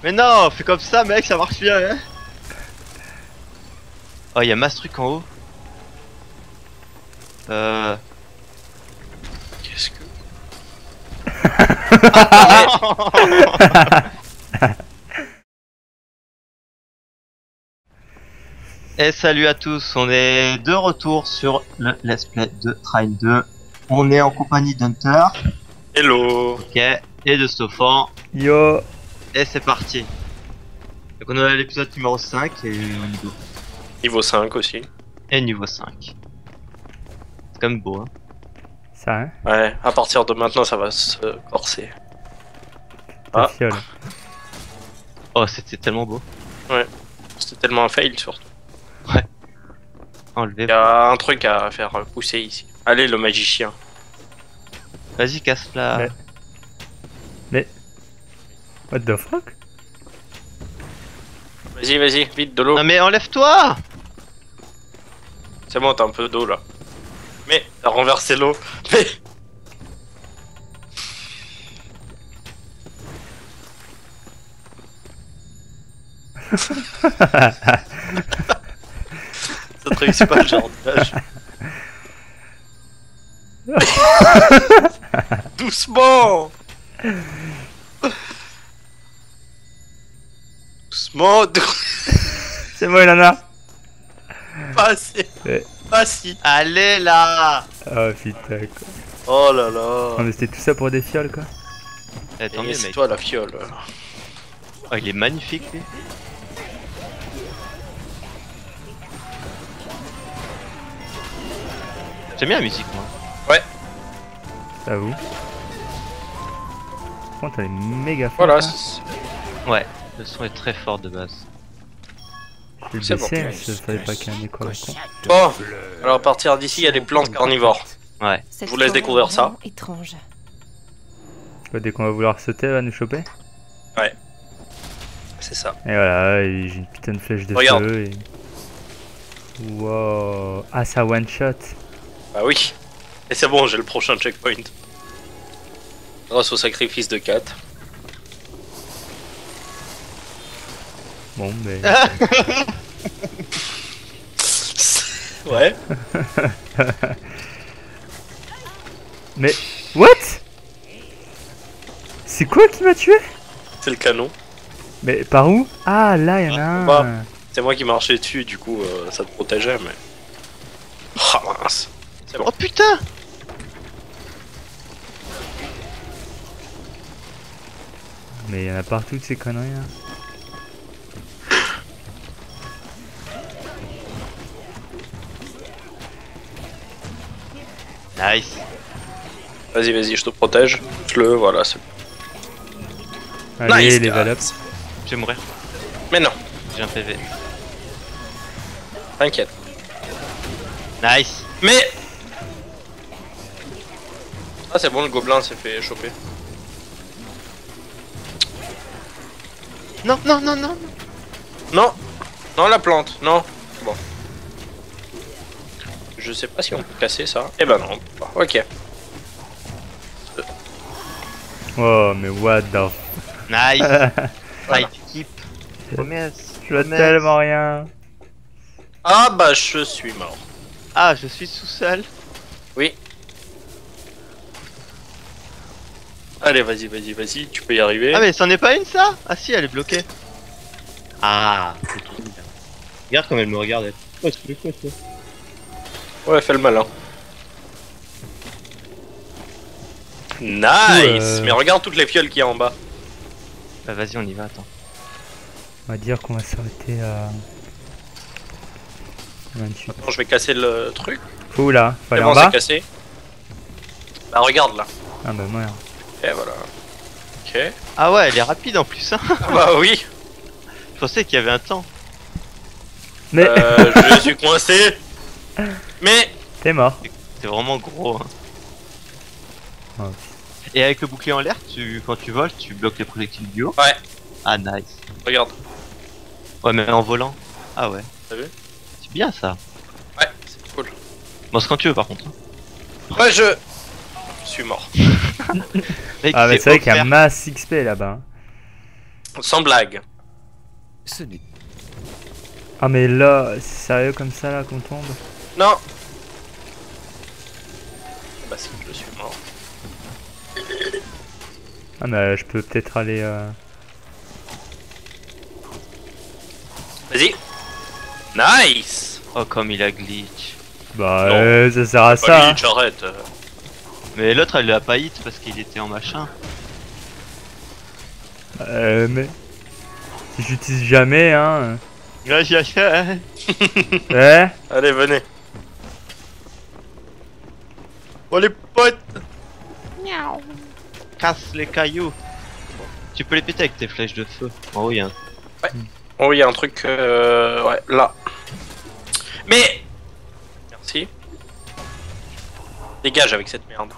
Mais non, fais comme ça, mec, ça marche bien, hein. Oh, il y a masse truc en haut. Qu'est-ce que... Et salut à tous, on est de retour sur le Let's Play de Train 2. On est en compagnie d'Hunter. Hello. Ok, et de Stofan. Yo. Et c'est parti. Donc on a l'épisode numéro 5 et au niveau. Niveau 5 aussi. Et niveau 5. C'est quand même beau, hein. Ça, hein? Ouais, à partir de maintenant, ça va se corser. Ta Ah. fiole. Oh, c'était tellement beau. C'était tellement un fail, surtout. Enlevé. Il y a un truc à faire pousser ici. Allez, le magicien. Vas-y, casse-la. Mais... What the fuck? Vas-y, vas-y, vite, de l'eau. Non mais enlève-toi. C'est bon, t'as un peu d'eau, là. Mais, t'as renversé l'eau. Mais... Ça te réussit pas le genre d'âge. Doucement. Doucement, C'est bon, il en a. pas assez. Ouais. Pas si. Allez là. Oh putain quoi. Oh là là. Non mais c'était tout ça pour des fioles quoi. Eh, tant Et mieux, c'est mec. toi la fiole. Oh, il est magnifique, lui. J'aime bien la musique, moi. Ouais. J'avoue. Par contre elle est méga forte. Voilà. Là. Ouais, le son est très fort de base. Je vais c'est le baisser, bon. hein, je savais pas qu'il y a un écho là con. Bon. Alors à partir d'ici, il y a des plantes carnivores. Ouais. Je vous laisse découvrir ça. Étrange. Quoi, dès qu'on va vouloir sauter, elle va nous choper. C'est ça. Et voilà, et j'ai une putain de flèche de Regarde. feu et... Wow. Ah ça one shot. Bah oui. Et c'est bon, j'ai le prochain checkpoint. Grâce au sacrifice de Kat. Bon mais... Ouais. Mais... What? C'est quoi qui m'a tué? C'est le canon. Mais par où? Ah là y'en a un. Bah. C'est moi qui marchais dessus, du coup ça te protégeait, mais... Ah mince. C'est bon. Oh putain. Mais y'en a partout de ces conneries là. Nice. Vas-y, vas-y, je te protège. Le voilà, c'est... Allez, Nice, level up. guys. Je vais mourir. Mais non, J'ai un PV. t'inquiète. Nice. Mais... Ah c'est bon, le gobelin s'est fait choper. Non, non, non, non. Non. Non, la plante, non. Bon. Je sais pas si on peut casser ça. Eh ben non, on peut pas. Ok. Oh mais what the... Nice. Voilà. Fight keep. Promesse. Je vois promesse. tellement rien. Ah bah je suis mort. Ah, je suis tout seul. Oui. Allez, vas-y, vas-y, vas-y, tu peux y arriver. Ah mais c'en est pas une ça? Ah si, elle est bloquée. Ah, c'est tout. Regarde comme elle me regarde. Elle. Oh, c'est quoi ça? Ouais, fais le malin. Nice. Mais regarde toutes les fioles qu'il y a en bas. Bah vas-y, on y va, attends. On va dire qu'on va s'arrêter à... 28. Attends, je vais casser le truc. Fou là, faut C'est aller bon, en c'est bas. cassé. Bah regarde là. Ah bah merde. Et voilà. Ok. Ah ouais, elle est rapide en plus, hein. Ah bah oui. Je pensais qu'il y avait un temps. Mais... Je suis coincé. Mais... T'es mort. C'est vraiment gros, hein. Oh. Et avec le bouclier en l'air, quand tu voles, tu bloques les projectiles du haut. Ouais. Ah nice. Regarde. Ouais, mais en volant. Ah ouais. T'as vu? C'est bien ça. Ouais, c'est cool. Bon, c'est quand tu veux par contre. Ouais, je suis mort. Mec, Ah mais c'est vrai qu'il y a offert. masse XP là-bas. Hein. Sans blague. Ce n'est Ah mais là, c'est sérieux comme ça là qu'on tombe? Non. Bah si, je suis mort. Ah mais je peux peut-être aller... Vas-y. Nice. Oh, comme il a glitch. Bah Non. ça sert à Bah, ça. lui, j'arrête. Mais l'autre, elle l'a pas hit parce qu'il était en machin. Mais... Si j'utilise jamais, hein... Ouais. Ouais. Allez, venez. Oh les potes. Casse les cailloux. Tu peux les péter avec tes flèches de feu. Oh oui, hein. Oh, il y a un truc... Ouais, là. Mais... Merci. Dégage avec cette merde.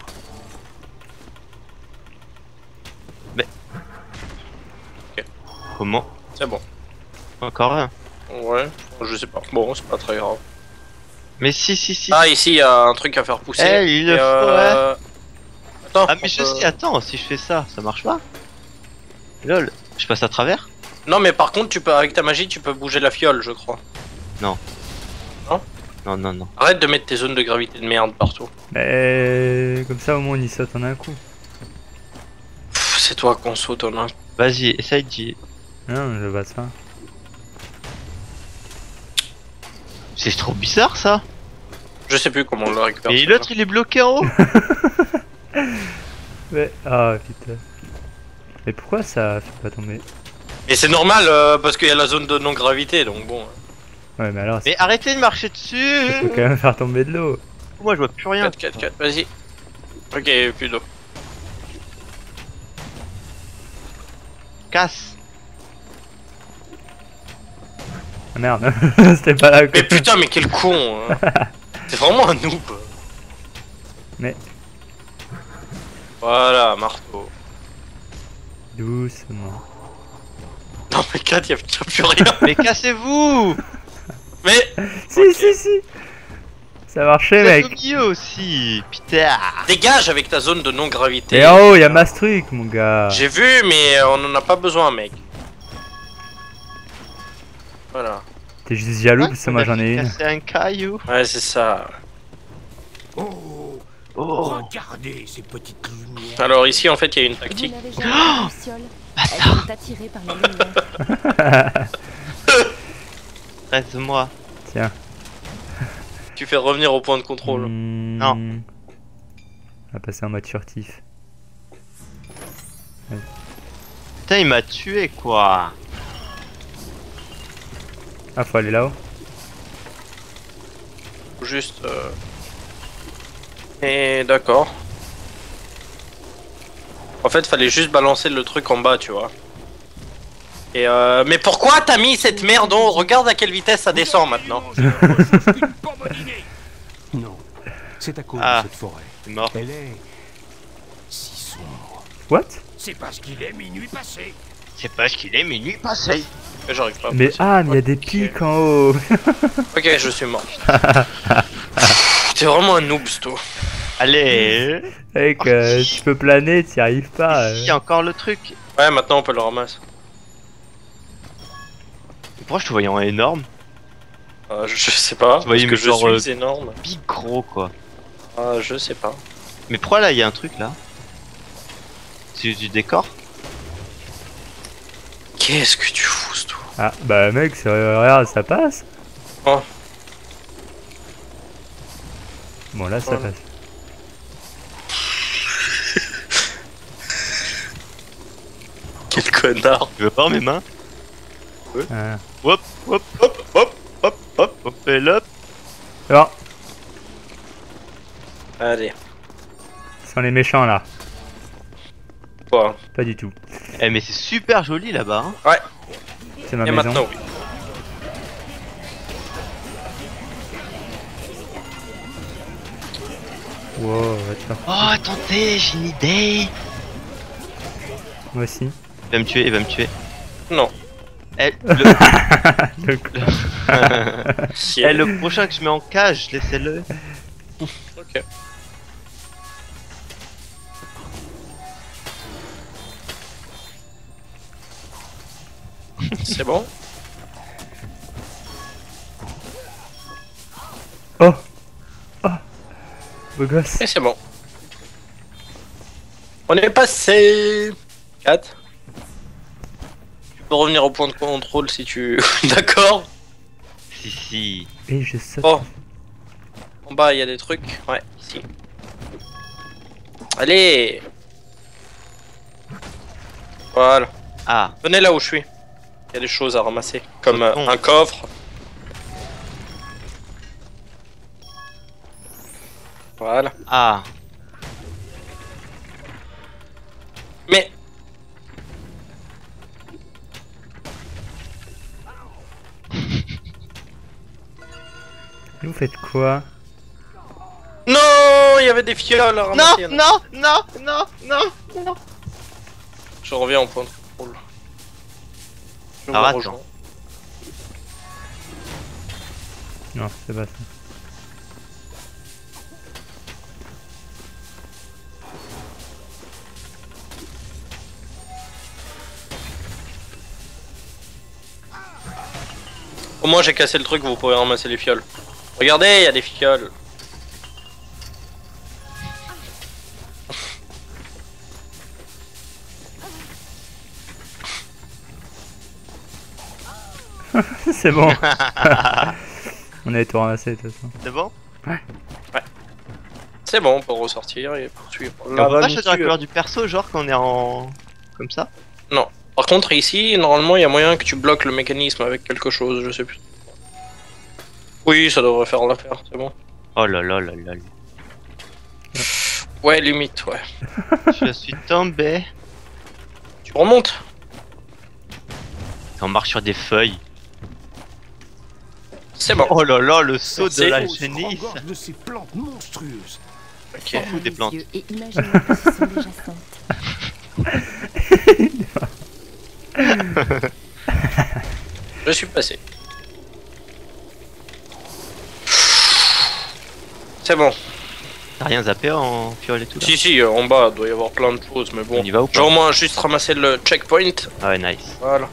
Comment? C'est bon. Encore un. Ouais, je sais pas. Bon, c'est pas très grave. Mais si. Ah, ici, il y a un truc à faire pousser. Eh, il le Et, faut, ouais. Attends. Ah mais je sais, attends, si je fais ça, ça marche pas? Lol, je passe à travers? Non, mais par contre, tu peux, avec ta magie, tu peux bouger la fiole, je crois. Non, non. Arrête de mettre tes zones de gravité de merde partout. Mais... Comme ça au moins on y saute en un coup. Pff, c'est toi qu'on saute en un. Vas-y, essaye d'y... Non, je vois ça. C'est trop bizarre ça. Je sais plus comment on le récupère. Et celui-là. l'autre il est bloqué en haut. Ouais. Ah putain. Mais pourquoi ça fait pas tomber? Et c'est normal, parce qu'il y a la zone de non-gravité, donc bon. Ouais mais alors Mais arrêtez de marcher dessus. faut quand même faire tomber de l'eau. Moi je vois plus rien. 4, vas-y. Ok, plus d'eau. Casse. Ah merde, c'était pas là Mais que... putain, mais quel con hein. C'est vraiment un noob. Mais... Voilà, marteau. Doucement. Non mais 4, y'a plus rien. Mais cassez-vous. Mais Si, Ok. si. Ça marchait Vous êtes au mec. milieu aussi. Putain. dégage avec ta zone de non-gravité. Et en haut y'a Mastruc mon gars. J'ai vu, mais on en a pas besoin, mec. Voilà. T'es juste jaloux parce que moi j'en ai une. Casser un caillou. Ouais, c'est ça. Oh, Oh. regardez ces petites lumières. Alors ici, en fait, il y a une Vous tactique. n'avez jamais vu Luciole. Elles sont attirées par la lumière. Reste-moi. Tiens. Tu fais revenir au point de contrôle. Non. On va passer en mode furtif. Putain, il m'a tué quoi. Ah faut aller là-haut. Juste. Et d'accord. En fait, fallait juste balancer le truc en bas, tu vois. Et mais pourquoi t'as mis cette merde en haut? Regarde à quelle vitesse ça descend maintenant. Non, c'est à cause Ah. de cette forêt. C'est mort. Elle est si sombre. What? C'est parce qu'il est minuit passé. C'est parce qu'il est minuit passé. J'arrive pas. à Mais passer. ah mais y'a des Ok. pics en haut. Ok, je suis mort. T'es vraiment un noob, toi. Allez. Mec, Oh, si. tu peux planer, t'y arrives pas. Il y a encore le truc. Ouais, maintenant on peut le ramasser. Pourquoi je te voyais en énorme? Je sais pas. Tu voyais, Parce mais que je genre, suis énorme. Big gros quoi. Je sais pas. Mais pourquoi là il y a un truc là? C'est du décor? Qu'est-ce que tu fous, toi? Ah bah mec, regarde, ça passe. Oh. Bon là ça Ouais. passe. Quel connard. Tu veux voir mes mains? Ah. Hop, hop, hop, hop, hop, hop, hop, et hop. Alors, Allez. sont les méchants là. Quoi? Pas du tout. Eh mais c'est super joli là-bas. Hein. Ouais. C'est ma Et maison. maintenant, oui. Wow, attends. Oh attendez, j'ai une idée. Moi aussi. Il va me tuer, il va me tuer. Non. Eh, Le- eh, le prochain que je mets en cage, laissez-le. Ok. C'est bon. Oh. Oh. Beau gosse. Et c'est bon. On est passé. 4. Tu peux revenir au point de contrôle si tu... D'accord. Si. Et je saute. Oh. En bas, il y a des trucs. Ouais, ici. Allez. Voilà. Ah, Venez là où je suis. Il y a des choses à ramasser. Comme Sautons. un coffre. Voilà. ah. Mais... Et vous faites quoi? Non, il y avait des fioles à Non, ramasser. non. Je reviens au point de contrôle. Je vous Alors, attends. rejoins. Non, c'est pas ça. Au moins j'ai cassé le truc, vous pouvez ramasser les fioles. Regardez, il y a des fioles. C'est bon. On a tout ramassé de toute façon. C'est bon? C'est bon, on peut ressortir et poursuivre. On peut pas choisir la couleur du perso, genre quand on est en... Comme ça? Non. Par contre, ici, normalement, il y a moyen que tu bloques le mécanisme avec quelque chose, je sais plus. Oui, ça devrait faire l'affaire, c'est bon. Oh là là là là. Ouais, limite, ouais. Je suis tombé. Tu remontes? On marche sur des feuilles. C'est bon. Oh là là, le saut de C'est la où, On se génisse. regorge de ces plantes monstrueuses. Ok. Fous des Les plantes. yeux et imaginez que ce sont déjà saintes. Je suis passé. C'est bon. T'as rien zappé en fiole et tout là? Si, en bas, il doit y avoir plein de choses, mais bon. On y va ou pas? Genre, moi, juste ramasser le checkpoint. Ah ouais, nice. Voilà.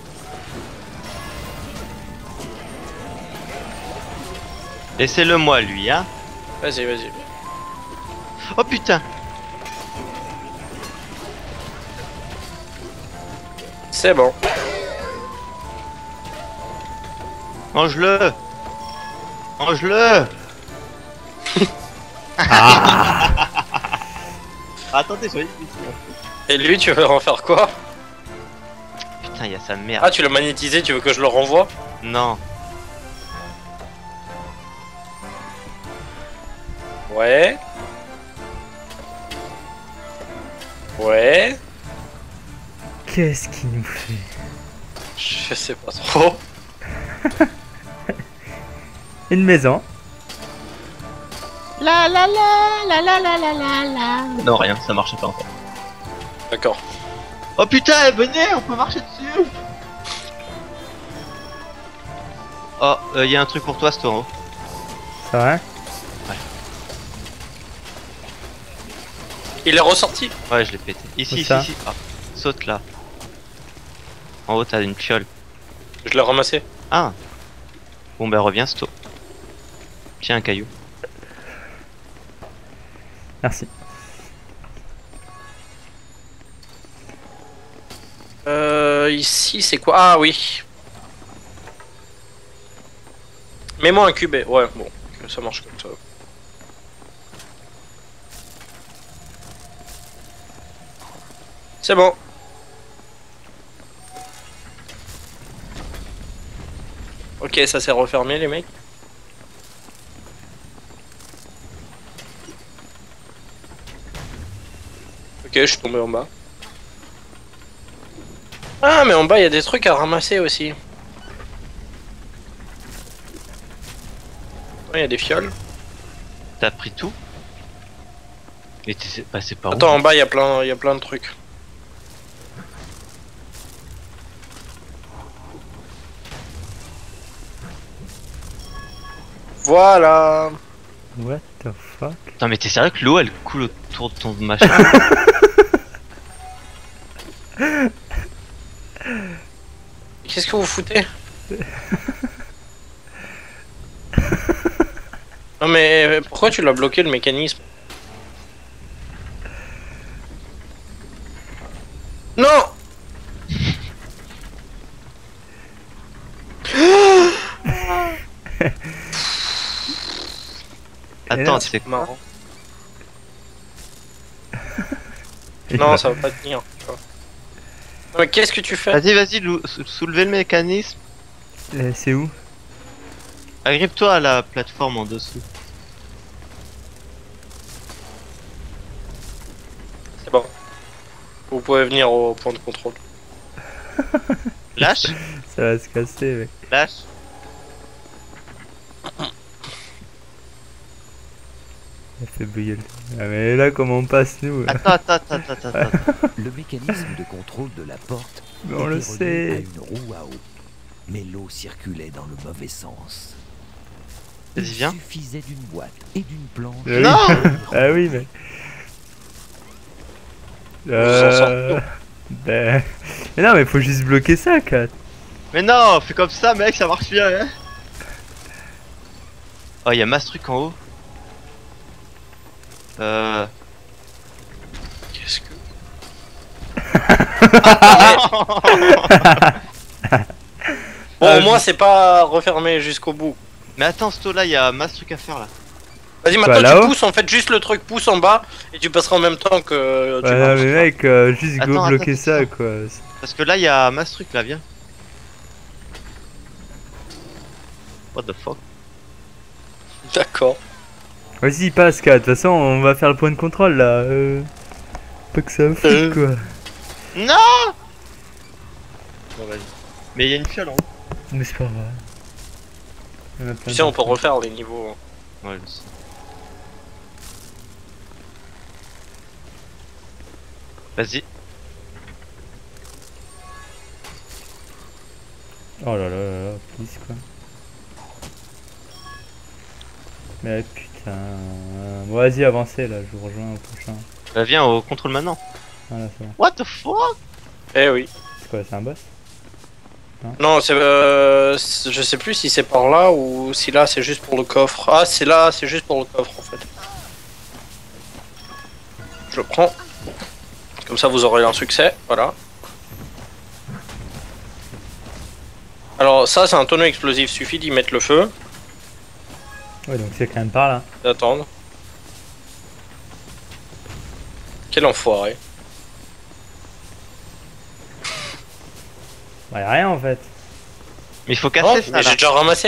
Laissez-le moi lui, hein. Vas-y, vas-y. Oh putain. C'est bon. Mange-le. Mange-le. Attendez, je vais Et lui, tu veux en faire quoi? Putain, il y a sa mère. Ah, tu l'as magnétisé, tu veux que je le renvoie? Non. Ouais. Ouais. Qu'est-ce qu'il nous fait? Je sais pas trop. Une maison. Non, rien, ça marchait pas encore. D'accord. Oh putain, venez, on peut marcher dessus. Oh, il y a un truc pour toi, Storo. C'est vrai? Il est ressorti. Ouais, je l'ai pété. Ici, Où ici, ça? ici. Ah, saute là. En haut, t'as une fiole. Je l'ai ramassé. Ah. Bon, ben reviens, Sto. Tiens, un caillou. Merci. Ici, c'est quoi? Ah oui. Mets-moi un cube. Ouais, bon. Ça marche comme ça. C'est bon. Ok, ça s'est refermé, les mecs. Ok, je suis tombé en bas. Ah, mais en bas, il y a des trucs à ramasser aussi. Il y a des fioles. T'as pris tout? Et t'es passé par où? Attends, en bas, il y a plein de trucs. Voilà. What the fuck? Attends, mais t'es sérieux que l'eau elle coule autour de ton machin? qu'est-ce que vous foutez? Non mais pourquoi tu l'as bloqué le mécanisme? Non! Attends, c'est Marrant. Non, ça va pas tenir. Tu vois. Non, mais qu'est-ce que tu fais? Vas-y, soulevez le mécanisme. C'est où? Agrippe-toi à la plateforme en dessous. C'est bon. Vous pouvez venir au point de contrôle. Lâche, Ça va se casser, mec. lâche. Ça fait bugger le... Ah mais là, comment on passe, nous? Attends. Le mécanisme de contrôle de la porte Mais on le était relié à sait. une roue à eau. Mais l'eau circulait dans le mauvais sens. Vas-y, Il viens. suffisait d'une boîte et d'une planche. Ah oui. Non. Ah oui, mais... Vous en sortez. Ben... Mais non, mais faut juste bloquer ça, Kat. Mais non, fais comme ça, mec, ça marche bien, hein. Oh, y'a masse truc en haut. Qu'est-ce que... Bon, au moins c'est pas refermé jusqu'au bout. Mais attends, Sto, là, y'a masse truc à faire là. Vas-y, Quoi, maintenant là-haut tu pousses en fait juste le truc, pousse en bas et tu passeras en même temps que tu Ouais, non, marches. mais mec, juste go Attends, bloquer attends, ça, attends. quoi. Parce que là, y'a masse truc là, viens. What the fuck? D'accord. Vas-y, passe, Kat. De toute façon, on va faire le point de contrôle, là. Pas que ça me foute, quoi. Non. Bon, vas-y. Mais y'a une fiole en haut. Mais c'est pas grave. Il y en a plein Tu sais, on d'autres. peut refaire les niveaux. Ouais, je sais. Vas-y. Oh là là là là, please, quoi. Mais putain... Bon, vas-y, avancez, là. Je vous rejoins au prochain. Bah, viens au contrôle maintenant. Voilà, c'est bon. What the fuck? Eh oui. C'est quoi, c'est un boss? Non, c'est je sais plus si c'est par là ou si là c'est juste pour le coffre. Ah, c'est là, c'est juste pour le coffre en fait. Je prends. Comme ça vous aurez un succès, voilà. Alors ça c'est un tonneau explosif, suffit d'y mettre le feu, Ouais, donc c'est quand même par là. d'attendre. Quel enfoiré. Bah, y'a rien, en fait. Mais il faut Oh, casser ça mais là. j'ai déjà ramassé.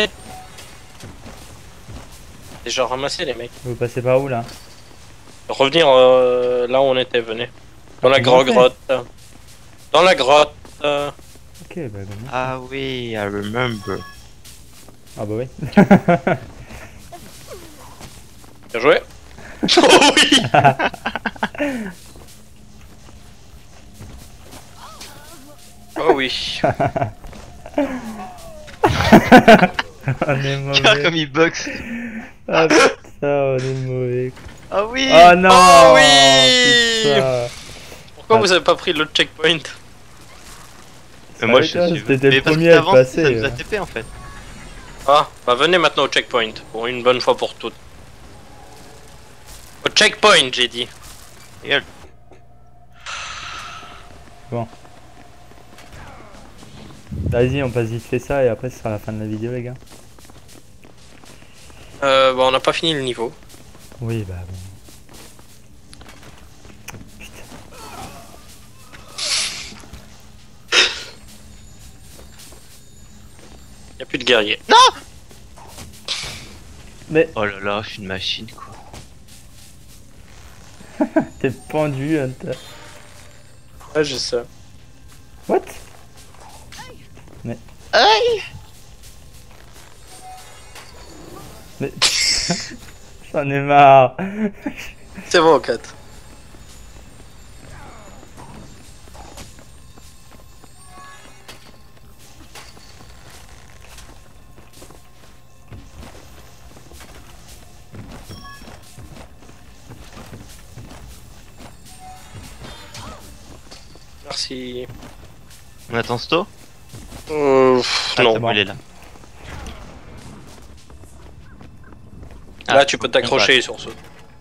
J'ai déjà ramassé les mecs. Vous passez par où, là? Revenir là où on était, venez. Dans la Comment on fait grotte. Dans la grotte. Ok, bah, bon. Ah oui, I remember. Ah bah oui. Bien joué. Oh oui. Oh oui. On est Regarde mauvais. comme il boxe. Ah putain, on est mauvais. Ah oui. Oh non. Oh oui. Putain. Pourquoi vous avez pas pris l'autre checkpoint? Mais moi Ouais, je toi, suis. c'était le Mais parce que premier à le t'avances, passer, ça nous a ouais. TP en fait. Ah, bah venez maintenant au checkpoint, pour une bonne fois pour toutes. Au checkpoint, j'ai dit. Regarde. Vas-y, on passe vite fait ça et après ce sera la fin de la vidéo, les gars. Bah on n'a pas fini le niveau. Oui, bah bon. Y'a plus de guerriers. Mais Oh là là, je suis une machine quoi. t'es pendu, Hunter. Ouais, je sais. What? Aïe. Mais... J'en ai marre. C'est bon, 4. Merci. On attend Sto. Non. bon. Il est là. Là, tu peux t'accrocher sur ce.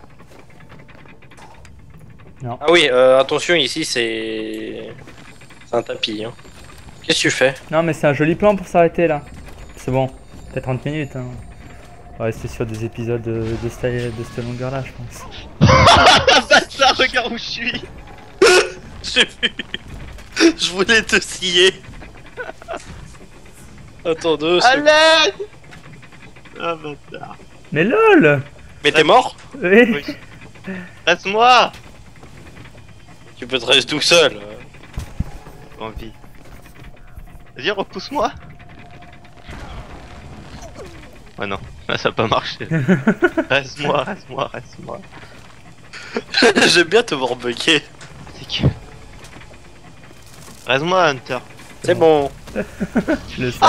Non. Ah oui, attention, ici, c'est un tapis. Hein. Qu'est-ce que tu fais? Non, mais c'est un joli plan pour s'arrêter là. C'est bon, peut-être 30 minutes. Hein. On va rester sur des épisodes de cette longueur là, je pense. Ah bâtard, regarde où je suis. J'ai vu. Je voulais te scier. Attends 2 À secondes. l'aide. Ah bâtard. Mais lol. Mais t'es mort? Oui. Oui. Reste-moi. Tu peux te rester tout seul. Pas envie. Vas-y, repousse-moi. Ouais non, là ça a pas marché. Reste-moi, reste-moi, reste-moi. J'aime bien te voir bugger. C'est que... Reste-moi, Hunter. C'est bon. Je le sais.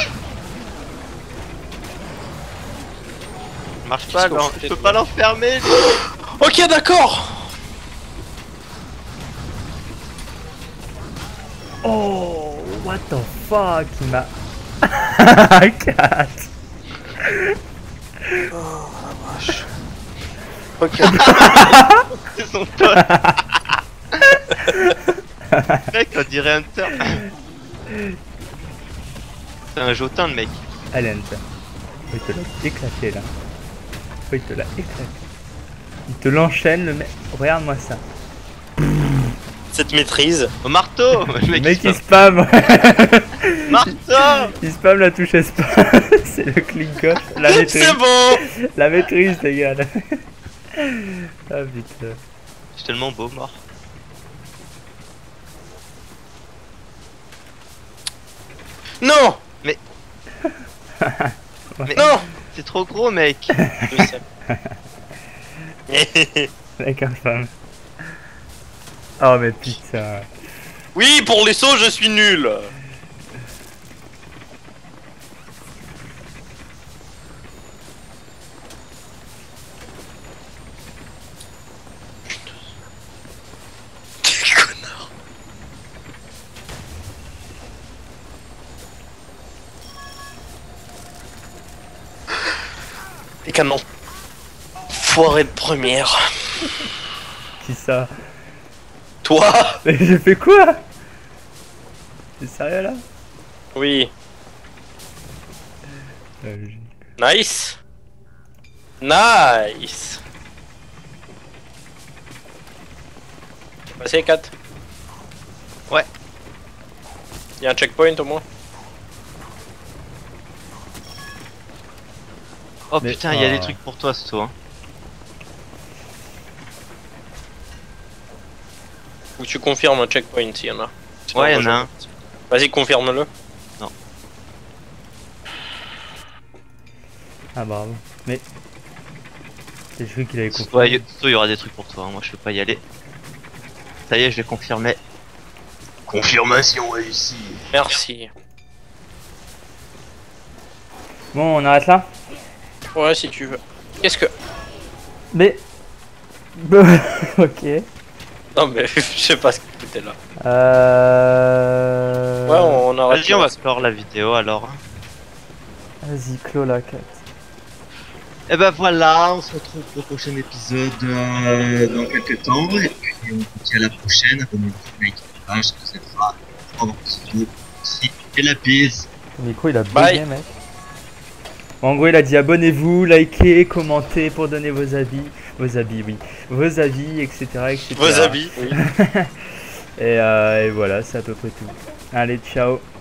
Marche pas, Qu'est-ce qu'on non. fait Je peux de pas moi l'enfermer. Ok, d'accord. Oh, what the fuck, il m'a... 4. Ok. C'est son pote. Mec, on dirait Hunter. C'est un jotin, le mec. Allez, Hunter. Il te l'a éclaté là. Il te l'a éclaté. Il te l'enchaîne, le mec. Regarde-moi ça. Cette maîtrise. Au marteau. Le Le mec, mec il il spam. marteau. Il spam la touche espace. C'est le clic gauche. La maîtrise. C'est bon. La maîtrise, les gars. Ah putain. C'est tellement beau, mort. Non. Mais- Non. C'est trop gros, mec. Je sais. Avec un femme. Oh mais putain. Oui, pour les sauts, je suis nul. Quel connard. Les canons. Foiré de première. Qui ça? Toi. Mais j'ai fait quoi? C'est sérieux là? Oui. Nice. Nice. Passé 4. Ouais. Y'a un checkpoint au moins. Oh Mais- putain, il y a ah. des trucs pour toi, ce saut. Hein. Ou tu confirmes un checkpoint s'il y en a. Sinon, Ouais, moi, y en a je- un. Vas-y, confirme-le. Ah bravo. Mais... J'ai cru qu'il avait compris. Ouais, il y aura des trucs pour toi. Hein. Moi, je peux pas y aller. Ça y est, je l'ai confirmé. Confirmation réussie. Merci. Bon, on arrête là? Ouais, si tu veux. Qu'est-ce que... Mais... Ok. Non mais je sais pas ce que t'étais là. Ouais, Ouais, on arrête. Vas-y, on là. va clore la vidéo alors. Vas-y, clos la 4. Et ben voilà, on se retrouve pour le prochain épisode dans quelques temps. Et puis on vous dit à la prochaine. Abonnez-vous, likez la page, ça vous aidera. Au revoir, aussi. Et la bise. Ton micro il a Bye. bugué, mec. En gros, il a dit abonnez-vous, likez, commentez pour donner vos avis. Vos avis, oui. Vos avis, etc. etc. Vos habits, oui. Et voilà, c'est à peu près tout. Allez, ciao.